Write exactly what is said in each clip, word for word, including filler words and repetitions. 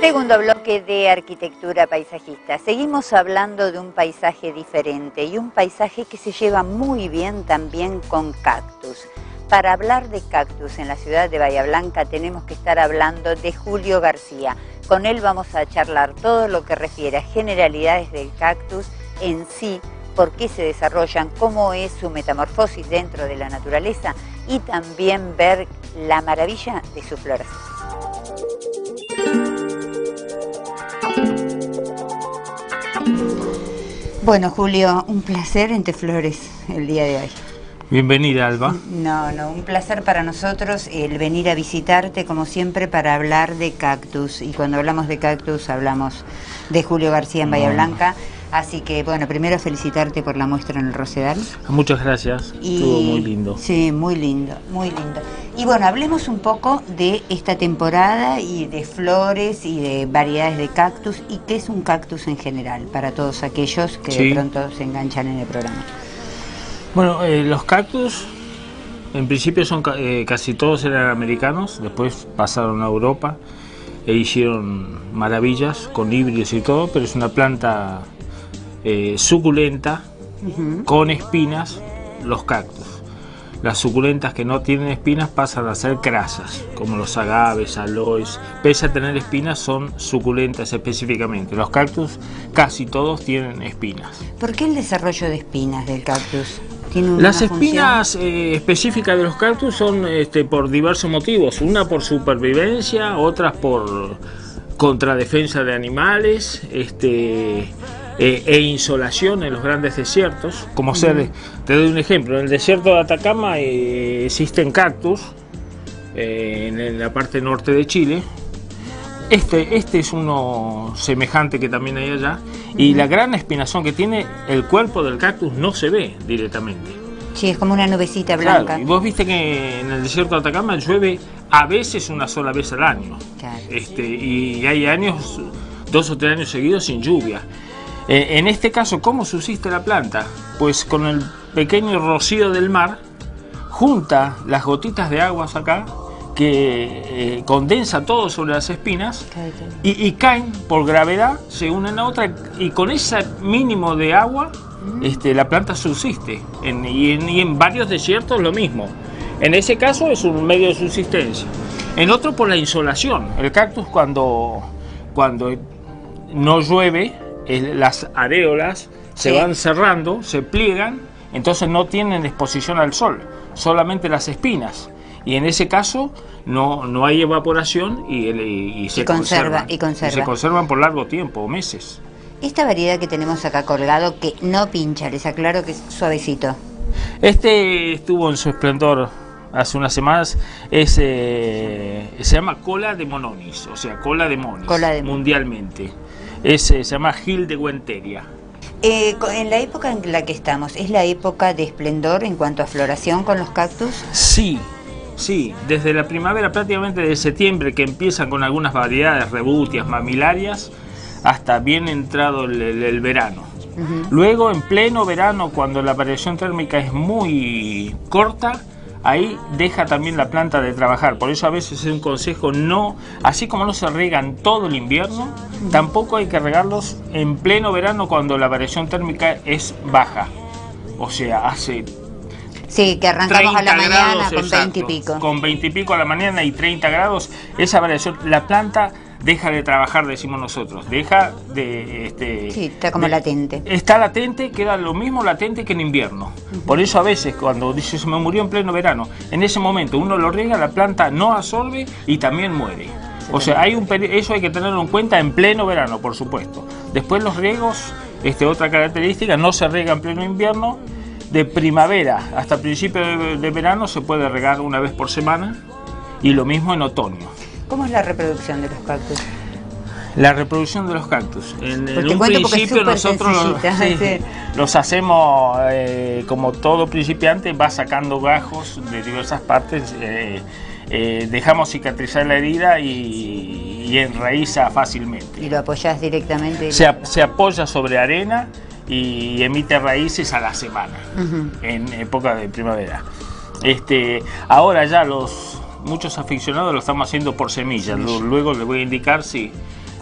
Segundo bloque de arquitectura paisajista. Seguimos hablando de un paisaje diferente y un paisaje que se lleva muy bien también con cactus. Para hablar de cactus en la ciudad de Bahía Blanca tenemos que estar hablando de Julio García. Con él vamos a charlar todo lo que refiere a generalidades del cactus en sí, por qué se desarrollan, cómo es su metamorfosis dentro de la naturaleza y también ver la maravilla de sus flores. Bueno, Julio, un placer en Te Flores el día de hoy. Bienvenida, Alba. No, no, un placer para nosotros el venir a visitarte, como siempre, para hablar de cactus. Y cuando hablamos de cactus, hablamos de Julio García en Bahía Blanca. Así que, bueno, primero felicitarte por la muestra en el Rosedal. Muchas gracias, y, estuvo muy lindo. Sí, muy lindo, muy lindo. Y bueno, hablemos un poco de esta temporada y de flores y de variedades de cactus y qué es un cactus en general, para todos aquellos que sí. de pronto se enganchan en el programa. Bueno, eh, los cactus, en principio son eh, casi todos eran americanos, después pasaron a Europa e hicieron maravillas con híbridos y todo, pero es una planta eh, suculenta, uh-huh. con espinas, los cactus. Las suculentas que no tienen espinas pasan a ser crasas, como los agaves, aloes. Pese a tener espinas, son suculentas específicamente. Los cactus casi todos tienen espinas. ¿Por qué el desarrollo de espinas del cactus? Las espinas eh, específicas de los cactus son este, por diversos motivos. Una por supervivencia, otras por contradefensa de animales, este, eh, e insolación en los grandes desiertos. Como uh-huh. ser, te doy un ejemplo, en el desierto de Atacama eh, existen cactus, eh, en, en la parte norte de Chile. Este, este es uno semejante que también hay allá, uh-huh. y la gran espinazón que tiene el cuerpo del cactus no se ve directamente. Sí, es como una nubecita blanca. Claro, y vos viste que en el desierto de Atacama llueve a veces una sola vez al año. Claro. Este, y hay años, dos o tres años seguidos sin lluvia. Eh, en este caso, ¿cómo subsiste la planta? Pues con el pequeño rocío del mar, junta las gotitas de aguas acá, que eh, condensa todo sobre las espinas y, y caen por gravedad, se unen a otra y con ese mínimo de agua mm. este, la planta subsiste en, y, en, y en varios desiertos lo mismo. En ese caso es un medio de subsistencia. En otro por la insolación. El cactus cuando, cuando no llueve, el, las areolas se sí. van cerrando, se pliegan, entonces no tienen exposición al sol, solamente las espinas. Y en ese caso no, no hay evaporación y, y, y se y conserva, conservan. Y, conserva. y se conservan por largo tiempo, meses. Esta variedad que tenemos acá colgado, que no pincha, les aclaro que es suavecito. Este estuvo en su esplendor hace unas semanas, es, eh, se llama cola de mononis, o sea, cola de monis, cola de mundialmente. Es, eh, se llama Gil de Guenteria. Eh, en la época en la que estamos, ¿es la época de esplendor en cuanto a floración con los cactus? Sí. Sí, desde la primavera, prácticamente de septiembre, que empiezan con algunas variedades rebutias, mamilarias, hasta bien entrado el, el, el verano. Uh-huh. Luego, en pleno verano, cuando la variación térmica es muy corta, ahí deja también la planta de trabajar. Por eso a veces es un consejo, no, así como no se riegan todo el invierno, uh-huh. tampoco hay que regarlos en pleno verano cuando la variación térmica es baja. O sea, hace... Sí, que arrancamos a la mañana con veinte y pico. Con veinte y pico a la mañana y treinta grados, esa variación, la planta deja de trabajar, decimos nosotros, deja de... Este, sí, está como de, latente. Está latente, queda lo mismo latente que en invierno. Uh-huh. Por eso a veces cuando dice se me murió en pleno verano, en ese momento uno lo riega, la planta no absorbe y también muere. Sí, o sea, hay un, eso hay que tenerlo en cuenta en pleno verano, por supuesto. Después los riegos, este, otra característica, no se riega en pleno invierno. De primavera hasta principio de, de verano se puede regar una vez por semana y lo mismo en otoño. ¿Cómo es la reproducción de los cactus? La reproducción de los cactus. En, en un principio nosotros los, sí, sí. los hacemos eh, como todo principiante, va sacando gajos de diversas partes, eh, eh, dejamos cicatrizar la herida y, y enraiza fácilmente. ¿Y lo apoyás directamente? Se, se apoya sobre arena y emite raíces a la semana, uh-huh. en época de primavera. Este, ahora ya los muchos aficionados lo estamos haciendo por semillas. Luego les voy a indicar si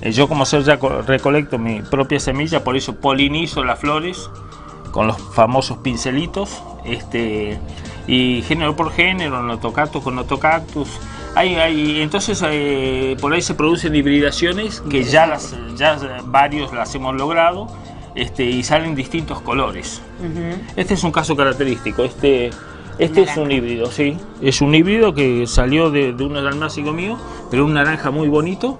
Eh, yo como ser ya recolecto mi propia semilla, por eso polinizo las flores con los famosos pincelitos, este, y género por género, notocactus con notocactus. Hay, hay, entonces eh, por ahí se producen hibridaciones que ya, las, ya varios las hemos logrado, este, y salen distintos colores. Uh-huh. Este es un caso característico. Este, este es un híbrido, sí. Es un híbrido que salió de, de un dalmácico mío, pero un naranja muy bonito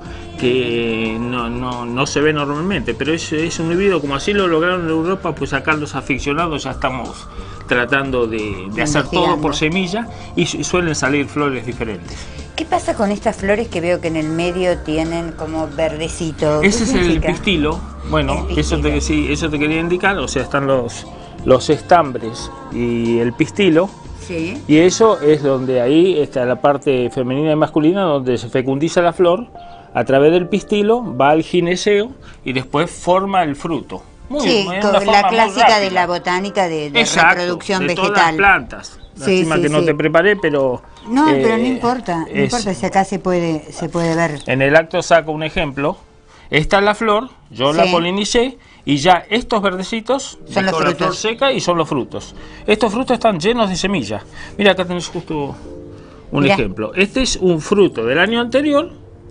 que no, no, no se ve normalmente. Pero es, es un híbrido, como así lo lograron en Europa, pues acá los aficionados ya estamos tratando de, de hacer todo por semilla y, y suelen salir flores diferentes. ¿Qué pasa con estas flores que veo que en el medio tienen como verdecito? Ese es el pistilo. Bueno, el pistilo. Eso, te, sí, eso te quería indicar. O sea, están los, los estambres y el pistilo. Sí. Y eso es donde ahí está la parte femenina y masculina, donde se fecundiza la flor. A través del pistilo va al gineceo y después forma el fruto. Muy, sí, con la clásica de la botánica de, de Exacto, reproducción de vegetal. Todas las plantas. Lástima sí, sí, que no sí. te preparé, pero... No, eh, pero no importa, no es, importa si acá se puede, se puede ver. En el acto saco un ejemplo. Esta es la flor, yo sí. la polinicé y ya estos verdecitos son los frutos. La flor seca y son los frutos. Estos frutos están llenos de semillas. Mira, acá tenés justo un Mirá. ejemplo. Este es un fruto del año anterior,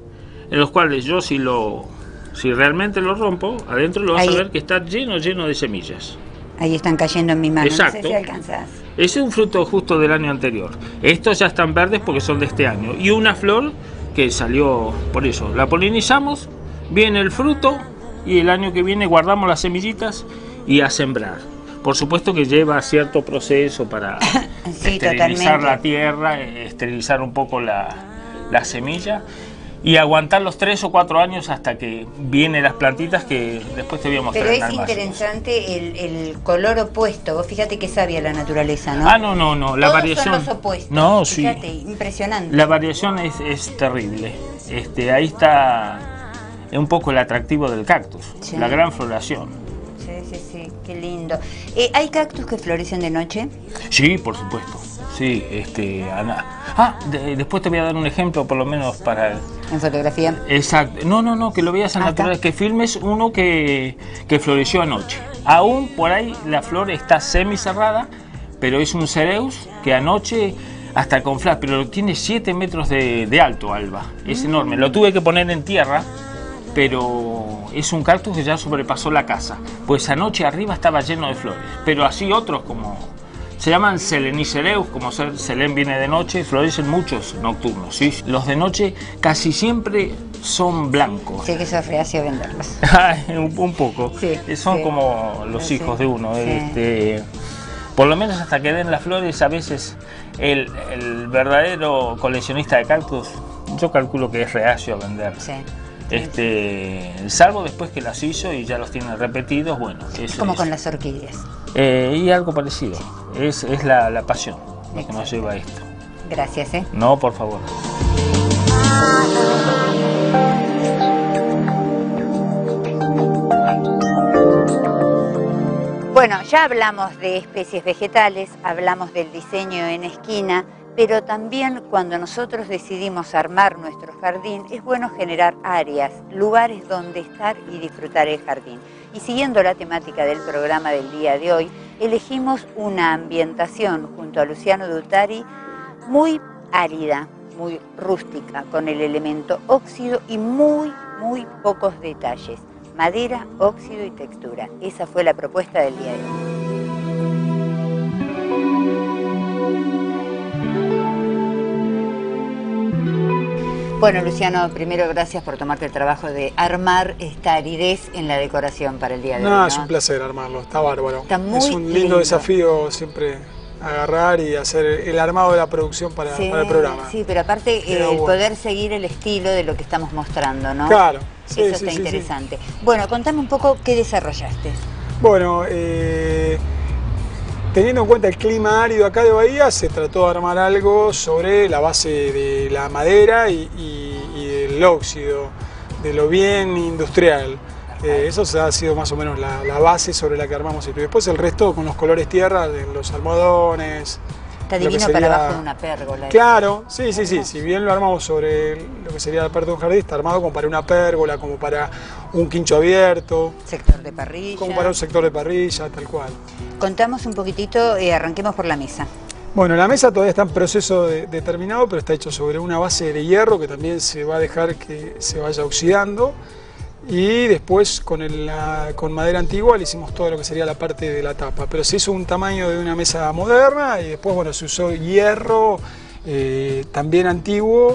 en los cuales yo si lo... Si realmente lo rompo, adentro lo vas Ahí. a ver que está lleno, lleno de semillas. Ahí están cayendo en mi mano, Exacto. no sé si alcanzás. Ese es un fruto justo del año anterior. Estos ya están verdes porque son de este año. Y una flor que salió por eso. La polinizamos, viene el fruto y el año que viene guardamos las semillitas y a sembrar. Por supuesto que lleva cierto proceso para sí, esterilizar totalmente. la tierra, esterilizar un poco la, la semilla. Y aguantar los tres o cuatro años hasta que vienen las plantitas que después te voy a mostrar. Pero es interesante el, el color opuesto. Vos fíjate que sabia la naturaleza, ¿no? Ah, no, no, no. La Todos variación. Son los opuestos. No, fíjate, sí. Impresionante. La variación es, es terrible. Este, ahí está un poco el atractivo del cactus, sí. la gran floración. Sí, sí, sí. Qué lindo. Eh, ¿Hay cactus que florecen de noche? Sí, por supuesto. Sí, este, Ana. Ah, de, después te voy a dar un ejemplo, por lo menos para... ¿En fotografía? Exacto. No, no, no, que lo veas en natural, que filmes uno que, que floreció anoche. Aún por ahí la flor está semicerrada, pero es un cereus que anoche hasta con flash, pero tiene siete metros de, de alto, Alba. Es mm. enorme. Lo tuve que poner en tierra, pero es un cactus que ya sobrepasó la casa. Pues anoche arriba estaba lleno de flores, pero así otros como... Se llaman selenicereus, como selen viene de noche, florecen muchos nocturnos, ¿sí? Los de noche casi siempre son blancos. Sí, que sos reacio a venderlos. un, un poco. Sí, son sí. como los sí, hijos sí. de uno. Sí. Este, por lo menos hasta que den las flores, a veces el, el verdadero coleccionista de cactus, yo calculo que es reacio a vender. Sí. Este, salvo después que las hizo y ya los tiene repetidos, bueno. Es como es. con las orquídeas. Eh, y algo parecido, es, es la, la pasión lo que nos lleva a esto. Gracias, ¿eh? No, por favor. Bueno, ya hablamos de especies vegetales, hablamos del diseño en esquina, pero también cuando nosotros decidimos armar nuestro jardín, es bueno generar áreas, lugares donde estar y disfrutar el jardín. Y siguiendo la temática del programa del día de hoy, elegimos una ambientación junto a Luciano Dutari muy árida, muy rústica, con el elemento óxido y muy, muy pocos detalles. Madera, óxido y textura. Esa fue la propuesta del día de hoy. Bueno, Luciano, primero gracias por tomarte el trabajo de armar esta aridez en la decoración para el día de no, hoy. No, es un placer armarlo, está bárbaro. Está muy es un lindo, lindo desafío siempre agarrar y hacer el armado de la producción para, sí, para el programa. Sí, pero aparte eh, el bueno. poder seguir el estilo de lo que estamos mostrando, ¿no? Claro. Sí, Eso sí, está sí, interesante. Sí. Bueno, contame un poco qué desarrollaste. Bueno, eh, teniendo en cuenta el clima árido acá de Bahía, se trató de armar algo sobre la base de la madera y, y, y del óxido, de lo bien industrial. Eh, eso ha sido más o menos la, la base sobre la que armamos esto. Y después el resto con los colores tierra, de los almohadones, Está divino sería, para abajo de una pérgola. Claro, sí, sí, sí. Si bien lo armamos sobre lo que sería la parte de un jardín, está armado como para una pérgola, como para un quincho abierto. Sector de parrilla. Como para un sector de parrilla, tal cual. Contamos un poquitito, eh, arranquemos por la mesa. Bueno, la mesa todavía está en proceso de, de terminado, pero está hecho sobre una base de hierro que también se va a dejar que se vaya oxidando. Y después con, el, la, con madera antigua le hicimos todo lo que sería la parte de la tapa. Pero se hizo un tamaño de una mesa moderna y después bueno, se usó hierro eh, también antiguo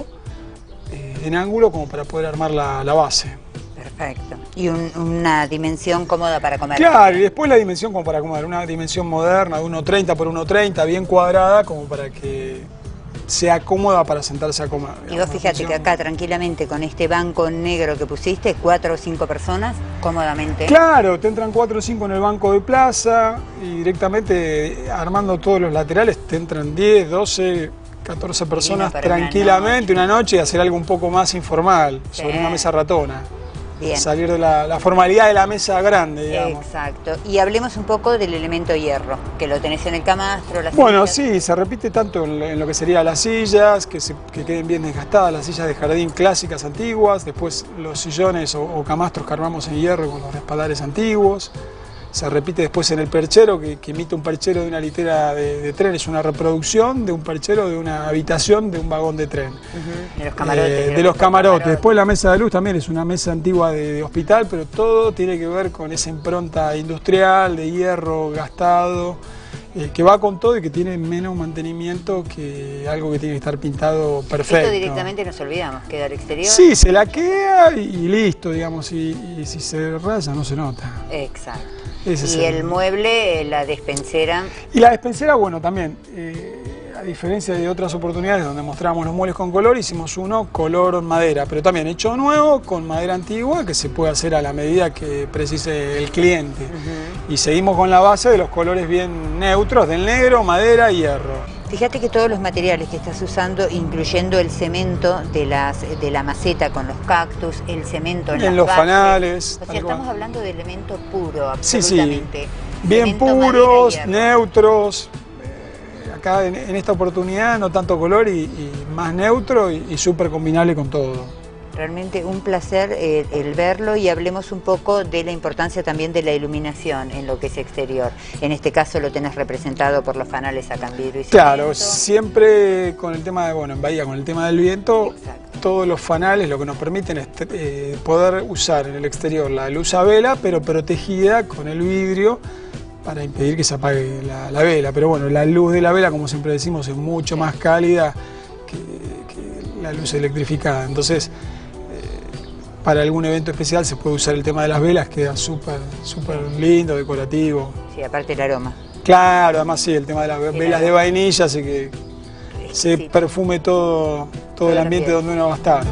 eh, en ángulo como para poder armar la, la base. Perfecto. Y un, una dimensión cómoda para comer. Claro, y después la dimensión como para comer, una dimensión moderna de uno treinta por uno treinta, bien cuadrada, como para que sea cómoda para sentarse a comer. Y vos fíjate que acá tranquilamente con este banco negro que pusiste, cuatro o cinco personas, cómodamente. Claro, te entran cuatro o cinco en el banco de plaza y directamente armando todos los laterales te entran diez, doce, catorce personas tranquilamente una noche. una noche y hacer algo un poco más informal, sí. sobre una mesa ratona. Bien. Salir de la, la formalidad de la mesa grande, digamos. Exacto. Y hablemos un poco del elemento hierro, que lo tenés en el camastro, las Bueno, sillas. sí, se repite tanto en, en lo que serían las sillas, que, se, que queden bien desgastadas, las sillas de jardín clásicas antiguas, después los sillones o, o camastros que armamos en hierro con los respaldares antiguos. Se repite después en el perchero, que, que imita un perchero de una litera de, de tren, es una reproducción de un perchero de una habitación de un vagón de tren. Uh-huh. De los camarotes. Eh, de los camarotes. Después la mesa de luz también es una mesa antigua de, de hospital, pero todo tiene que ver con esa impronta industrial, de hierro gastado, eh, que va con todo y que tiene menos mantenimiento que algo que tiene que estar pintado perfecto. Esto directamente nos olvidamos, queda al exterior. Sí, se laquea y, y listo, digamos, y, y si se raya no se nota. Exacto. Ese y el, el mueble, la despensera. Y la despensera, bueno, también, eh, a diferencia de otras oportunidades donde mostramos los muebles con color, hicimos uno color madera, pero también hecho nuevo, con madera antigua, que se puede hacer a la medida que precise el cliente. Uh-huh. Y seguimos con la base de los colores bien neutros, del negro, madera y hierro. Fíjate que todos los materiales que estás usando, incluyendo el cemento de, las, de la maceta con los cactus, el cemento en, en las los bases. fanales. O sea, estamos cual. hablando de elemento puro, absolutamente. Sí, sí. Bien cemento, puros, neutros. Eh, acá en, en esta oportunidad no tanto color y, y más neutro y, y súper combinable con todo. Realmente un placer eh, el verlo y hablemos un poco de la importancia también de la iluminación en lo que es exterior. En este caso lo tenés representado por los fanales acá en vidrio y Claro, cemento. Siempre con el tema de, bueno, en Bahía, con el tema del viento, exacto. Todos los fanales lo que nos permiten es eh, poder usar en el exterior la luz a vela, pero protegida con el vidrio para impedir que se apague la, la vela. Pero bueno, la luz de la vela, como siempre decimos, es mucho sí. más cálida que, que la luz electrificada. Entonces, para algún evento especial se puede usar el tema de las velas, queda súper súper lindo, decorativo. Sí, aparte el aroma. Claro, además sí, el tema de las sí, velas de vainilla hace que se sí. perfume todo, todo, todo el ambiente donde uno va a estar.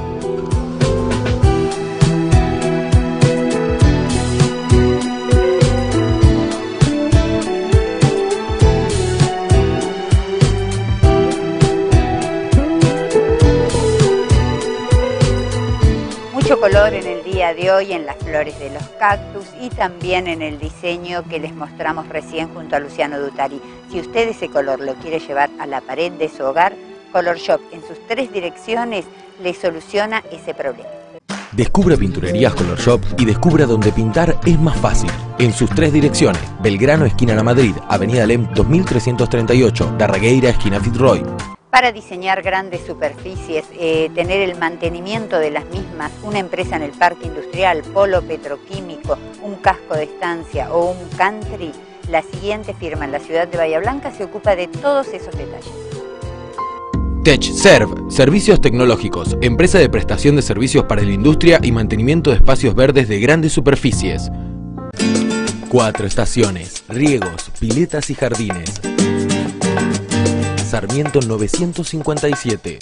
Mucho color en el día de hoy en las flores de los cactus y también en el diseño que les mostramos recién junto a Luciano Dutari. Si usted ese color lo quiere llevar a la pared de su hogar, Color Shop en sus tres direcciones le soluciona ese problema. Descubra Pinturerías Color Shop y descubra dónde pintar es más fácil. En sus tres direcciones, Belgrano, esquina La Madrid, Avenida Lem dos mil trescientos treinta y ocho, Darregueira, esquina Fitzroy. Para diseñar grandes superficies, eh, tener el mantenimiento de las mismas, una empresa en el parque industrial, polo petroquímico, un casco de estancia o un country, la siguiente firma en la ciudad de Bahía Blanca se ocupa de todos esos detalles. TechServe, servicios tecnológicos, empresa de prestación de servicios para la industria y mantenimiento de espacios verdes de grandes superficies. Cuatro estaciones, riegos, piletas y jardines. Sarmiento novecientos cincuenta y siete.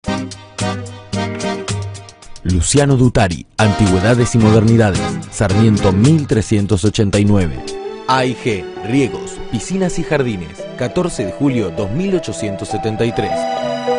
Luciano Dutari, Antigüedades y Modernidades, Sarmiento mil trescientos ochenta y nueve. A y G, Riegos, Piscinas y Jardines, catorce de julio dos mil ochocientos setenta y tres.